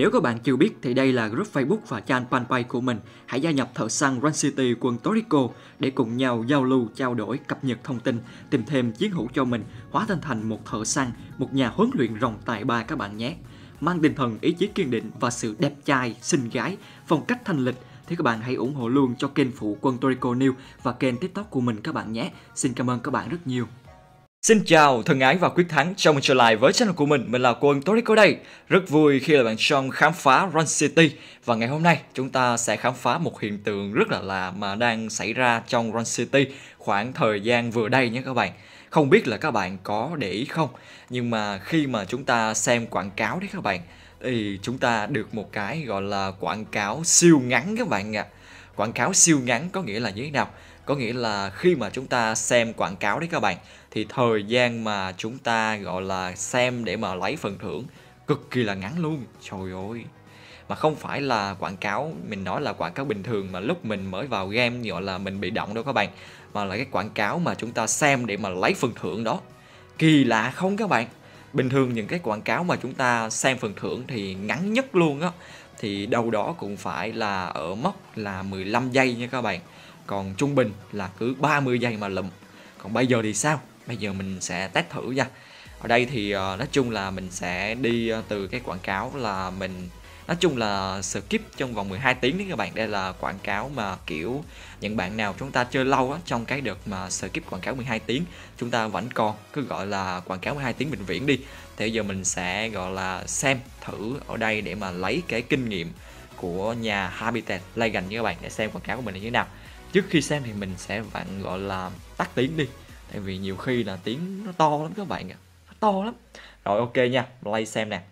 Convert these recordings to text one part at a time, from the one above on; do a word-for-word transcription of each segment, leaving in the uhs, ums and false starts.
Nếu các bạn chưa biết thì đây là group Facebook và trang fanpage của mình. Hãy gia nhập thợ săn Run City quân Torrico để cùng nhau giao lưu, trao đổi, cập nhật thông tin, tìm thêm chiến hữu cho mình, hóa thân thành một thợ săn, một nhà huấn luyện rồng tài ba các bạn nhé. Mang tinh thần, ý chí kiên định và sự đẹp trai, xinh gái, phong cách thanh lịch thì các bạn hãy ủng hộ luôn cho kênh phụ quân Torrico News và kênh TikTok của mình các bạn nhé. Xin cảm ơn các bạn rất nhiều. Xin chào thân ái và quyết thắng, chào mừng trở lại với channel của mình, mình là quân Torrico đây. Rất vui khi là bạn Sean khám phá Run City. Và ngày hôm nay chúng ta sẽ khám phá một hiện tượng rất là lạ mà đang xảy ra trong Run City khoảng thời gian vừa đây nhé các bạn. Không biết là các bạn có để ý không, nhưng mà khi mà chúng ta xem quảng cáo đấy các bạn, thì chúng ta được một cái gọi là quảng cáo siêu ngắn các bạn ạ. À. Quảng cáo siêu ngắn có nghĩa là như thế nào? Có nghĩa là khi mà chúng ta xem quảng cáo đấy các bạn, thì thời gian mà chúng ta gọi là xem để mà lấy phần thưởng cực kỳ là ngắn luôn. Trời ơi. Mà không phải là quảng cáo, mình nói là quảng cáo bình thường mà lúc mình mới vào game gọi là mình bị động đâu các bạn. Mà là cái quảng cáo mà chúng ta xem để mà lấy phần thưởng đó. Kỳ lạ không các bạn? Bình thường những cái quảng cáo mà chúng ta xem phần thưởng thì ngắn nhất luôn á, thì đâu đó cũng phải là ở mốc là mười lăm giây nha các bạn. Còn trung bình là cứ ba mươi giây mà lụm. Còn bây giờ thì sao? Bây giờ mình sẽ test thử nha. Ở đây thì uh, nói chung là mình sẽ đi uh, từ cái quảng cáo là mình nói chung là skip trong vòng mười hai tiếng đấy các bạn. Đây là quảng cáo mà kiểu những bạn nào chúng ta chơi lâu á, trong cái đợt mà skip quảng cáo mười hai tiếng chúng ta vẫn còn cứ gọi là quảng cáo mười hai tiếng vĩnh viễn đi. Thì bây giờ mình sẽ gọi là xem thử ở đây để mà lấy cái kinh nghiệm của nhà Habitat Legends nha các bạn, để xem quảng cáo của mình như thế nào. Trước khi xem thì mình sẽ vặn gọi là tắt tiếng đi, tại vì nhiều khi là tiếng nó to lắm các bạn ạ, nó to lắm. Rồi ok nha, play xem nè.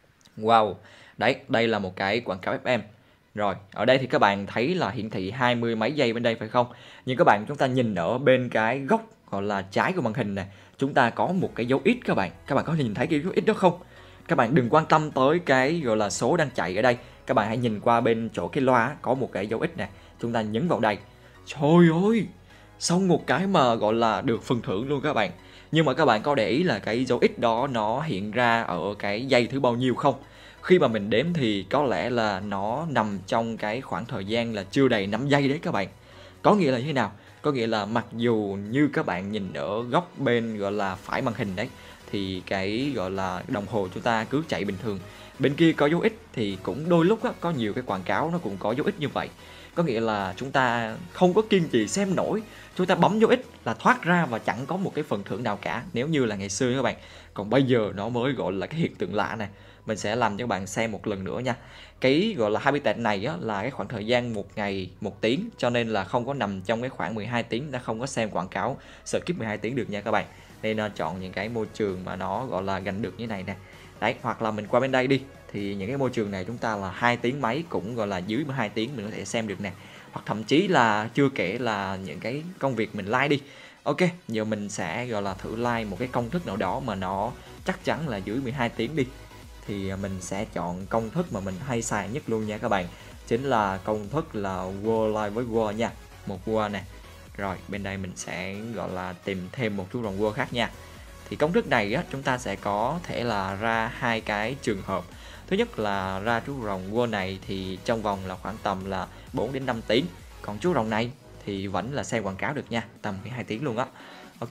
Wow, đấy, đây là một cái quảng cáo ép em. Rồi, ở đây thì các bạn thấy là hiển thị hai mươi mấy giây bên đây phải không? Nhưng các bạn chúng ta nhìn ở bên cái góc gọi là trái của màn hình này, chúng ta có một cái dấu ít các bạn. Các bạn có nhìn thấy cái dấu ít đó không? Các bạn đừng quan tâm tới cái gọi là số đang chạy ở đây. Các bạn hãy nhìn qua bên chỗ cái loa có một cái dấu ít này. Chúng ta nhấn vào đây. Trời ơi, xong một cái mà gọi là được phần thưởng luôn các bạn. Nhưng mà các bạn có để ý là cái dấu x đó nó hiện ra ở cái giây thứ bao nhiêu không? Khi mà mình đếm thì có lẽ là nó nằm trong cái khoảng thời gian là chưa đầy năm giây đấy các bạn. Có nghĩa là như thế nào? Có nghĩa là mặc dù như các bạn nhìn ở góc bên gọi là phải màn hình đấy, thì cái gọi là đồng hồ chúng ta cứ chạy bình thường. Bên kia có dấu x thì cũng đôi lúc á, có nhiều cái quảng cáo nó cũng có dấu x như vậy. Có nghĩa là chúng ta không có kiên trì xem nổi, chúng ta bấm dấu X là thoát ra và chẳng có một cái phần thưởng nào cả, nếu như là ngày xưa các bạn. Còn bây giờ nó mới gọi là cái hiện tượng lạ này. Mình sẽ làm cho các bạn xem một lần nữa nha. Cái gọi là Habitat này á, là cái khoảng thời gian một ngày một tiếng, cho nên là không có nằm trong cái khoảng mười hai tiếng, ta không có xem quảng cáo skip mười hai tiếng được nha các bạn. Nên uh, chọn những cái môi trường mà nó gọi là gành được như này nè. Đấy, hoặc là mình qua bên đây đi, thì những cái môi trường này chúng ta là hai tiếng mấy cũng gọi là dưới mười hai tiếng mình có thể xem được nè. Hoặc thậm chí là chưa kể là những cái công việc mình like đi. Ok, giờ mình sẽ gọi là thử like một cái công thức nào đó mà nó chắc chắn là dưới mười hai tiếng đi. Thì mình sẽ chọn công thức mà mình hay xài nhất luôn nha các bạn. Chính là công thức là World Live với World nha. Một World nè. Rồi bên đây mình sẽ gọi là tìm thêm một chú rồng World khác nha. Thì công thức này á, chúng ta sẽ có thể là ra hai cái trường hợp. Thứ nhất là ra chú rồng World này thì trong vòng là khoảng tầm là bốn đến năm tiếng. Còn chú rồng này thì vẫn là xem quảng cáo được nha, tầm mười hai tiếng luôn á. Ok,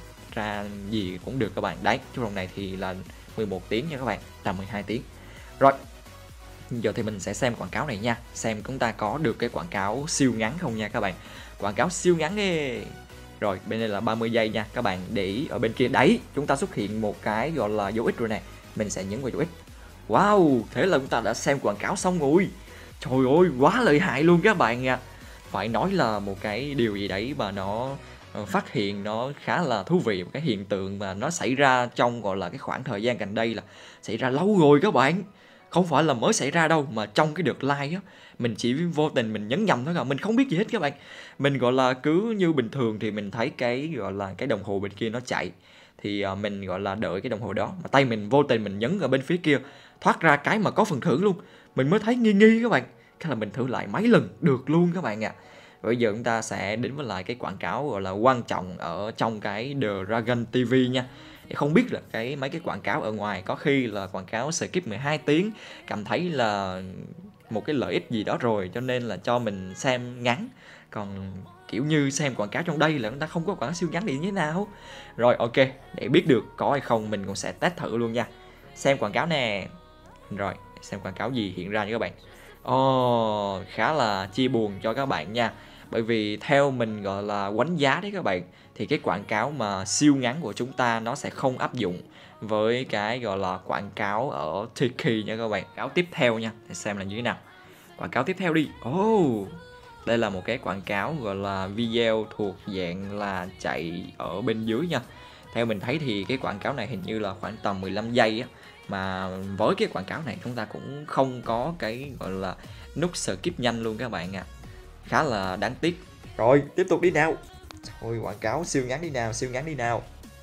ra gì cũng được các bạn. Đấy, chú rồng này thì là mười một tiếng nha các bạn, tầm mười hai tiếng. Rồi, giờ thì mình sẽ xem quảng cáo này nha. Xem chúng ta có được cái quảng cáo siêu ngắn không nha các bạn. Quảng cáo siêu ngắn đi. Rồi, bên đây là ba mươi giây nha. Các bạn để ý ở bên kia đấy, chúng ta xuất hiện một cái gọi là dấu X rồi nè. Mình sẽ nhấn vào dấu X. Wow, thế là chúng ta đã xem quảng cáo xong rồi. Trời ơi, quá lợi hại luôn các bạn ạ. Phải nói là một cái điều gì đấy mà nó phát hiện nó khá là thú vị. Một cái hiện tượng mà nó xảy ra trong gọi là cái khoảng thời gian gần đây là xảy ra lâu rồi các bạn. Không phải là mới xảy ra đâu, mà trong cái đợt like á, mình chỉ vô tình mình nhấn nhầm thôi cả, mình không biết gì hết các bạn. Mình gọi là cứ như bình thường thì mình thấy cái gọi là cái đồng hồ bên kia nó chạy, thì uh, mình gọi là đợi cái đồng hồ đó, mà tay mình vô tình mình nhấn ở bên phía kia, thoát ra cái mà có phần thưởng luôn. Mình mới thấy nghi nghi các bạn. Cái là mình thử lại mấy lần được luôn các bạn ạ. À. Bây giờ chúng ta sẽ đến với lại cái quảng cáo gọi là quan trọng ở trong cái The Dragon ti vi nha. Thì không biết là cái mấy cái quảng cáo ở ngoài có khi là quảng cáo skip mười hai tiếng, cảm thấy là một cái lợi ích gì đó rồi cho nên là cho mình xem ngắn. Còn kiểu như xem quảng cáo trong đây là chúng ta không có quảng cáo siêu ngắn thì như thế nào. Rồi ok, để biết được có hay không mình cũng sẽ test thử luôn nha. Xem quảng cáo nè. Rồi, xem quảng cáo gì hiện ra nha các bạn. Ồ, oh, khá là chia buồn cho các bạn nha. Bởi vì theo mình gọi là đánh giá đấy các bạn, thì cái quảng cáo mà siêu ngắn của chúng ta nó sẽ không áp dụng với cái gọi là quảng cáo ở Tiki nha các bạn. Quảng cáo tiếp theo nha, để xem là như thế nào. Quảng cáo tiếp theo đi. Oh, đây là một cái quảng cáo gọi là video thuộc dạng là chạy ở bên dưới nha. Theo mình thấy thì cái quảng cáo này hình như là khoảng tầm mười lăm giây á. Mà với cái quảng cáo này chúng ta cũng không có cái gọi là nút skip nhanh luôn các bạn ạ. À. Khá là đáng tiếc. Rồi tiếp tục đi nào. Ôi quảng cáo siêu ngắn đi nào, siêu ngắn đi nào.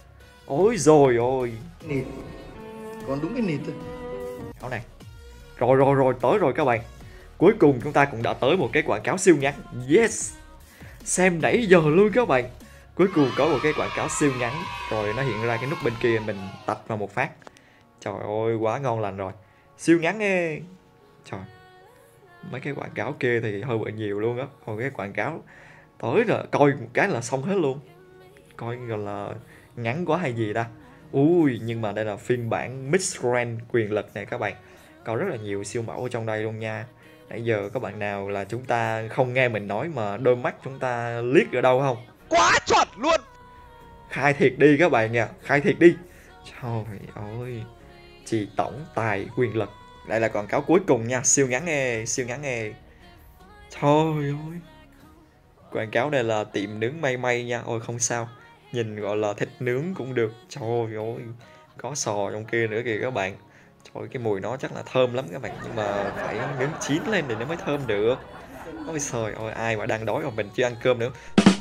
Ôi rồi ôi. Nịt. Còn đúng cái nịt thôi. Quảng này. Rồi rồi rồi tới rồi các bạn. Cuối cùng chúng ta cũng đã tới một cái quảng cáo siêu ngắn. Yes. Xem nãy giờ luôn các bạn. Cuối cùng có một cái quảng cáo siêu ngắn. Rồi nó hiện ra cái nút bên kia mình tạch vào một phát. Trời ơi quá ngon lành rồi. Siêu ngắn nghe. Trời. Mấy cái quảng cáo kia thì hơi bị nhiều luôn á. Còn cái quảng cáo tới rồi coi một cái là xong hết luôn. Coi gọi là ngắn quá hay gì ta. Ui nhưng mà đây là phiên bản mid-range quyền lực này các bạn. Có rất là nhiều siêu mẫu ở trong đây luôn nha. Nãy giờ có bạn nào là chúng ta không nghe mình nói mà đôi mắt chúng ta liếc ở đâu không? Quá chuẩn luôn. Khai thiệt đi các bạn nha. Khai thiệt đi. Trời ơi. Chị tổng tài quyền lực. Đây là quảng cáo cuối cùng nha. Siêu ngắn nghe. Siêu ngắn nghe. Trời ơi. Quảng cáo này là tiệm nướng May May nha. Ôi không sao. Nhìn gọi là thịt nướng cũng được. Trời ơi. Có sò trong kia nữa kìa các bạn. Trời ơi, cái mùi nó chắc là thơm lắm các bạn. Nhưng mà phải nướng chín lên thì nó mới thơm được. Ôi trời ơi. Ai mà đang đói mà mình chưa ăn cơm nữa.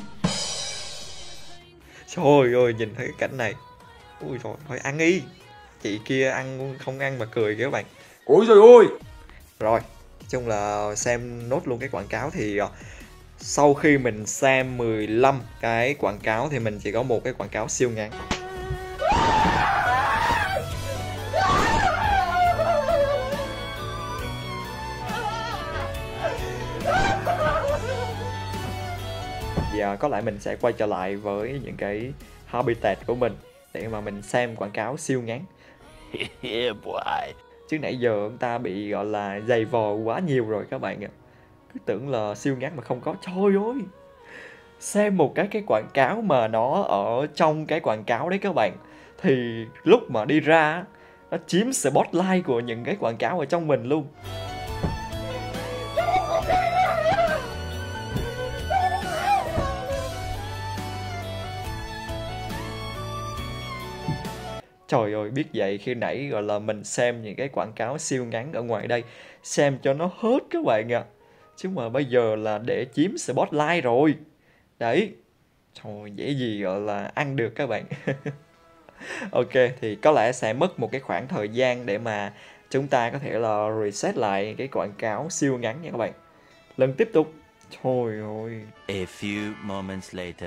Trời ơi. Nhìn thấy cái cảnh này. Ui trời ơi. Ăn đi. Chị kia ăn không ăn mà cười kìa các bạn. Ôi trời ơi. Rồi. Nói chung là xem nốt luôn cái quảng cáo thì sau khi mình xem mười lăm cái quảng cáo thì mình chỉ có một cái quảng cáo siêu ngắn. Và có lẽ mình sẽ quay trở lại với những cái habitat của mình để mà mình xem quảng cáo siêu ngắn. Chứ nãy giờ chúng ta bị gọi là dày vò quá nhiều rồi các bạn ạ. Cứ tưởng là siêu ngắn mà không có. Trời ơi. Xem một cái cái quảng cáo mà nó ở trong cái quảng cáo đấy các bạn. Thì lúc mà đi ra nó chiếm spotlight của những cái quảng cáo ở trong mình luôn. Trời ơi, biết vậy khi nãy gọi là mình xem những cái quảng cáo siêu ngắn ở ngoài đây, xem cho nó hết các bạn ạ. À. Chứ mà bây giờ là để chiếm spotlight rồi. Đấy. Trời, dễ gì gọi là ăn được các bạn. Ok, thì có lẽ sẽ mất một cái khoảng thời gian để mà chúng ta có thể là reset lại cái quảng cáo siêu ngắn nha các bạn. Lần tiếp tục. Trời ơi. A few moments later.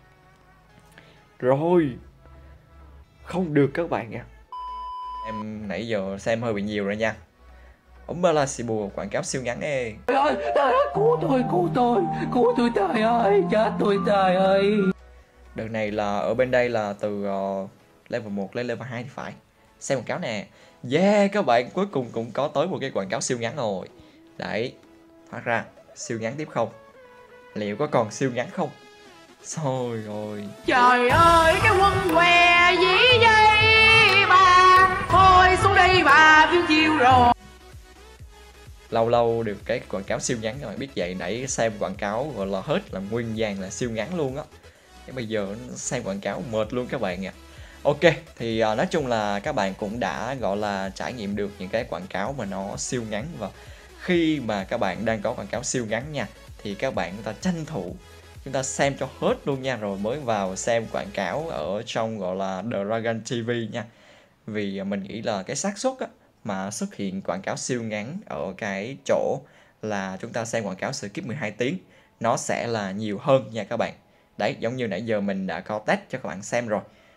Rồi. Không được các bạn ạ. Em nãy giờ xem hơi bị nhiều rồi nha. Ông Impossible quảng cáo siêu ngắn ê. Trời ơi, trời ơi, cứu tôi, cứu tôi, cứu tôi trời ơi, chết tôi trời ơi. Đợt này là ở bên đây là từ uh, level một lên level hai thì phải. Xem quảng cáo nè. Yeah các bạn, cuối cùng cũng có tới một cái quảng cáo siêu ngắn rồi. Đấy, phát ra siêu ngắn tiếp không? Liệu có còn siêu ngắn không? Trời ơi. Trời ơi, cái quân què dĩ dây bà, thôi xuống đây bà phiêu chiêu rồi. Lâu lâu được cái quảng cáo siêu ngắn các bạn biết vậy. Nãy xem quảng cáo gọi là hết là nguyên vàng là siêu ngắn luôn á. Cái bây giờ xem quảng cáo mệt luôn các bạn ạ. À. Ok, thì uh, nói chung là các bạn cũng đã gọi là trải nghiệm được những cái quảng cáo mà nó siêu ngắn. Và khi mà các bạn đang có quảng cáo siêu ngắn nha, thì các bạn chúng ta tranh thủ chúng ta xem cho hết luôn nha, rồi mới vào xem quảng cáo ở trong gọi là The Dragon ti vi nha. Vì mình nghĩ là cái xác suất á mà xuất hiện quảng cáo siêu ngắn ở cái chỗ là chúng ta xem quảng cáo skip mười hai tiếng nó sẽ là nhiều hơn nha các bạn. Đấy, giống như nãy giờ mình đã có test cho các bạn xem rồi.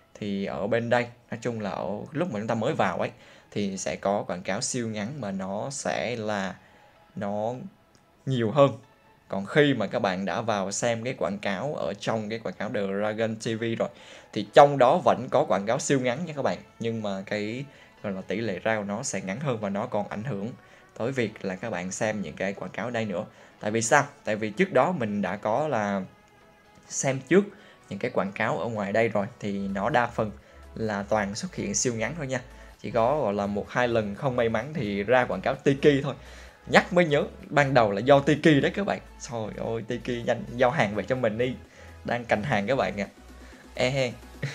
thì ở bên đây nói chung là ở lúc mà chúng ta mới vào ấy thì sẽ có quảng cáo siêu ngắn mà nó sẽ là nó nhiều hơn. Còn khi mà các bạn đã vào xem cái quảng cáo ở trong cái quảng cáo The Dragon ti vi rồi thì trong đó vẫn có quảng cáo siêu ngắn nha các bạn, nhưng mà cái gọi là tỷ lệ ra của nó sẽ ngắn hơn và nó còn ảnh hưởng tới việc là các bạn xem những cái quảng cáo ở đây nữa. Tại vì sao? Tại vì trước đó mình đã có là xem trước những cái quảng cáo ở ngoài đây rồi thì nó đa phần là toàn xuất hiện siêu ngắn thôi nha. Chỉ có gọi là một hai lần không may mắn thì ra quảng cáo Tiki thôi. Nhắc mới nhớ, ban đầu là do Tiki đấy các bạn. Trời ơi, Tiki nhanh giao hàng về cho mình đi. Đang cành hàng các bạn ạ. À. E hen.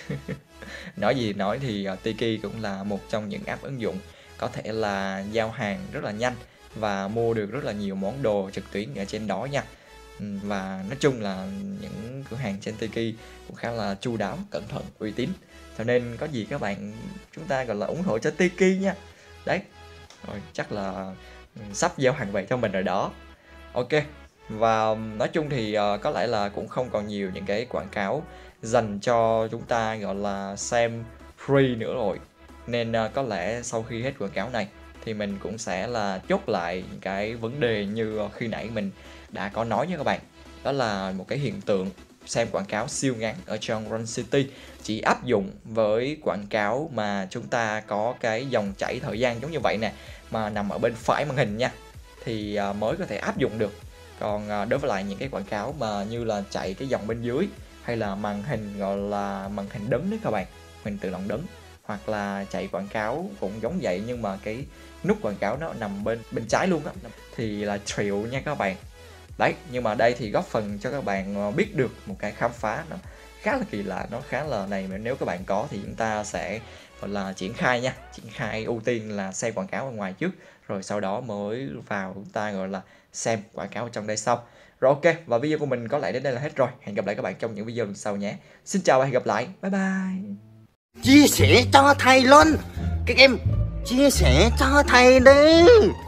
Nói gì nói thì uh, Tiki cũng là một trong những app ứng dụng có thể là giao hàng rất là nhanh và mua được rất là nhiều món đồ trực tuyến ở trên đó nha. Và nói chung là những cửa hàng trên Tiki cũng khá là chu đáo, cẩn thận, uy tín. Cho nên có gì các bạn chúng ta gọi là ủng hộ cho Tiki nha. Đấy. Rồi chắc là sắp giao hàng về cho mình rồi đó. Ok. Và nói chung thì uh, có lẽ là cũng không còn nhiều những cái quảng cáo dành cho chúng ta gọi là xem free nữa rồi. Nên uh, có lẽ sau khi hết quảng cáo này thì mình cũng sẽ là chốt lại cái vấn đề như khi nãy mình đã có nói nha các bạn. Đó là một cái hiện tượng xem quảng cáo siêu ngắn ở trong Run City chỉ áp dụng với quảng cáo mà chúng ta có cái dòng chảy thời gian giống như vậy nè, mà nằm ở bên phải màn hình nha, thì mới có thể áp dụng được. Còn đối với lại những cái quảng cáo mà như là chạy cái dòng bên dưới hay là màn hình gọi là màn hình đứng đấy các bạn, hình tự động đứng, hoặc là chạy quảng cáo cũng giống vậy nhưng mà cái nút quảng cáo nó nằm bên bên trái luôn á, thì là triệu nha các bạn. Đấy, nhưng mà đây thì góp phần cho các bạn biết được một cái khám phá nó khá là kỳ lạ, nó khá là này, mà nếu các bạn có thì chúng ta sẽ gọi là triển khai nha, triển khai ưu tiên là xem quảng cáo ở ngoài trước, rồi sau đó mới vào chúng ta gọi là xem quảng cáo ở trong đây sau. Rồi ok, và video của mình có lẽ đến đây là hết rồi. Hẹn gặp lại các bạn trong những video lần sau nhé. Xin chào và hẹn gặp lại. Bye bye. Chia sẻ cho thầy luôn. Các em chia sẻ cho thầy đi.